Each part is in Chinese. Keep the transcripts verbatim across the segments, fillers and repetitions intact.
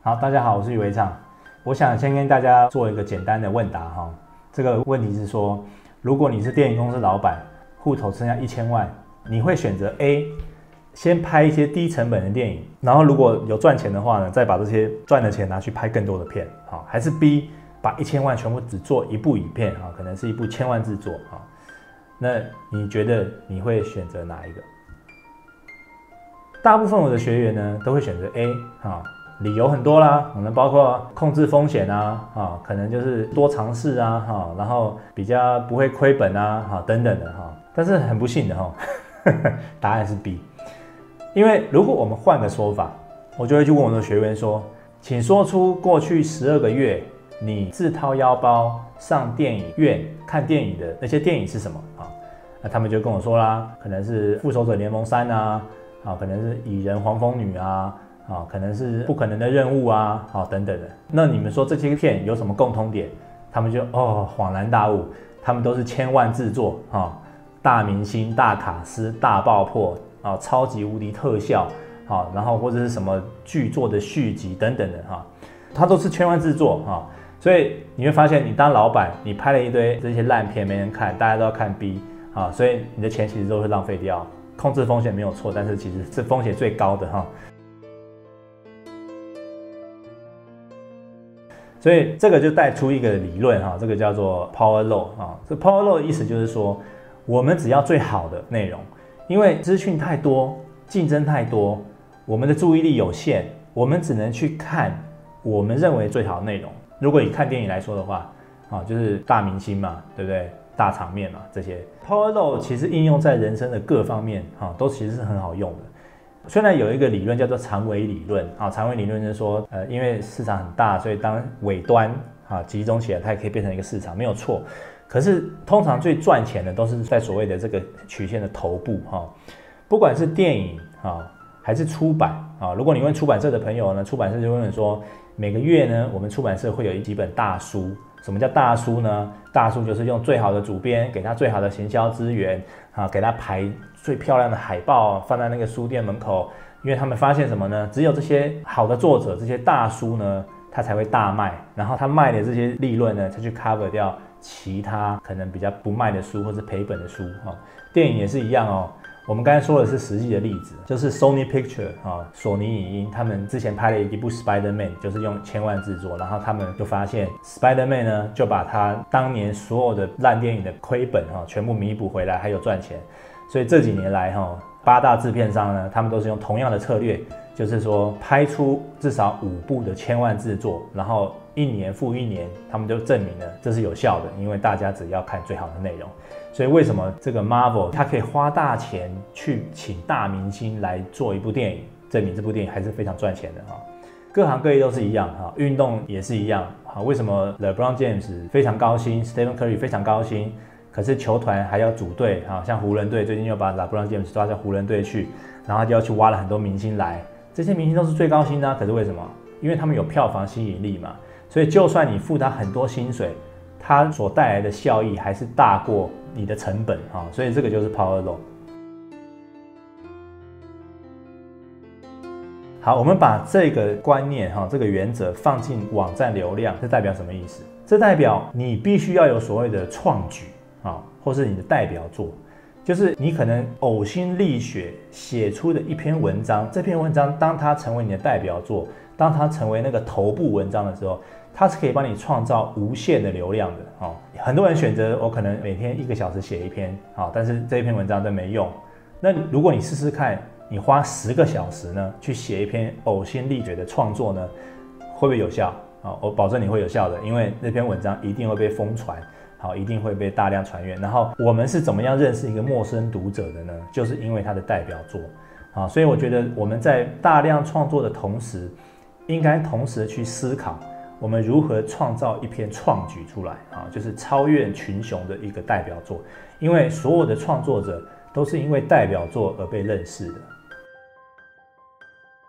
好，大家好，我是余维畅。我想先跟大家做一个简单的问答哈。这个问题是说，如果你是电影公司老板，户头剩下一千万，你会选择 A， 先拍一些低成本的电影，然后如果有赚钱的话呢，再把这些赚的钱拿去拍更多的片，好，还是 B， 把一千万全部只做一部影片啊，可能是一部千万制作啊。那你觉得你会选择哪一个？大部分我的学员呢都会选择 A 啊。理由很多啦，可能包括控制风险啊，啊，可能就是多尝试啊，哈，然后比较不会亏本啊，哈，等等的哈。但是很不幸的哈，答案是 B。因为如果我们换个说法，我就会去问我的学员说，请说出过去十二个月你自掏腰包上电影院看电影的那些电影是什么啊？那他们就跟我说啦，可能是《复仇者联盟三》啊，啊，可能是《蚁人黄蜂女》啊。啊，可能是不可能的任务啊，好等等的。那你们说这些片有什么共通点？他们就哦恍然大悟，他们都是千万制作啊，大明星、大卡司、大爆破啊，超级无敌特效啊，然后或者是什么剧作的续集等等的哈，它都是千万制作啊。所以你会发现，你当老板，你拍了一堆这些烂片没人看，大家都要看 B 啊，所以你的钱其实都会浪费掉。控制风险没有错，但是其实是风险最高的哈。所以这个就带出一个理论哈，这个叫做 Power Law 啊。这 Power Law 的意思就是说，我们只要最好的内容，因为资讯太多，竞争太多，我们的注意力有限，我们只能去看我们认为最好的内容。如果以看电影来说的话，啊，就是大明星嘛，对不对？大场面嘛，这些 Power Law 其实应用在人生的各方面啊，都其实是很好用的。虽然有一个理论叫做长尾理论啊，长尾理论就是说，呃，因为市场很大，所以当尾端啊集中起来，它也可以变成一个市场，没有错。可是通常最赚钱的都是在所谓的这个曲线的头部哈，不管是电影啊还是出版啊。如果你问出版社的朋友呢，出版社就问说，每个月呢，我们出版社会有几本大书。什么叫大书呢？大书就是用最好的主编，给他最好的行销资源啊，给他排最漂亮的海报放在那个书店门口，因为他们发现什么呢？只有这些好的作者，这些大书呢，他才会大卖，然后他卖的这些利润呢，才去 cover 掉其他可能比较不卖的书或是赔本的书啊。电影也是一样哦。我们刚才说的是实际的例子，就是 Sony Picture 啊，索尼影音，他们之前拍了一部 Spider-Man， 就是用千万制作，然后他们就发现 Spider-Man 呢，就把他当年所有的烂电影的亏本哈，全部弥补回来，还有赚钱。所以这几年来哈，八大制片商呢，他们都是用同样的策略，就是说拍出至少五部的千万制作，然后一年复一年，他们就证明了这是有效的，因为大家只要看最好的内容。所以为什么这个 Marvel 它可以花大钱去请大明星来做一部电影，证明这部电影还是非常赚钱的哈。各行各业都是一样哈，运动也是一样哈。为什么 LeBron James 非常高薪 ，Stephen Curry 非常高薪，可是球团还要组队啊？像湖人队最近又把 LeBron James 抓到湖人队去，然后就要去挖了很多明星来，这些明星都是最高薪的啊，可是为什么？因为他们有票房吸引力嘛。所以就算你付他很多薪水，他所带来的效益还是大过你的成本啊，所以这个就是 Power Law。好，我们把这个观念哈，这个原则放进网站流量，这代表什么意思？这代表你必须要有所谓的创举啊，或是你的代表作，就是你可能呕心沥血写出的一篇文章，这篇文章当它成为你的代表作，当它成为那个头部文章的时候，它是可以帮你创造无限的流量的哦。很多人选择我可能每天一个小时写一篇啊，但是这一篇文章都没用。那如果你试试看，你花十个小时呢去写一篇呕心沥血的创作呢，会不会有效啊？我保证你会有效的，因为那篇文章一定会被疯传，好，一定会被大量传阅。然后我们是怎么样认识一个陌生读者的呢？就是因为他的代表作啊，所以我觉得我们在大量创作的同时，应该同时去思考。我们如何创造一篇创举出来啊？就是超越群雄的一个代表作，因为所有的创作者都是因为代表作而被认识的。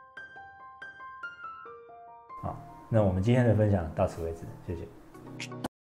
好，那我们今天的分享到此为止，谢谢。